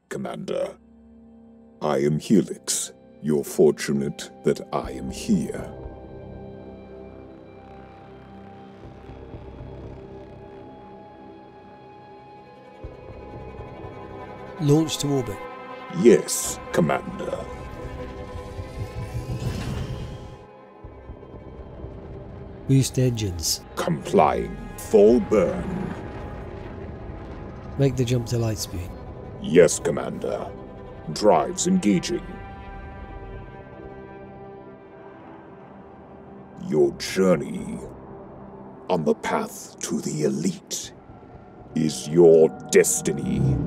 Commander. I am Helix. You're fortunate that I am here. Launch to orbit. Yes, Commander. Boost engines. Complying. Full burn. Make the jump to light speed. Yes, Commander. Drives engaging. Your journey on the path to the elite is your destiny.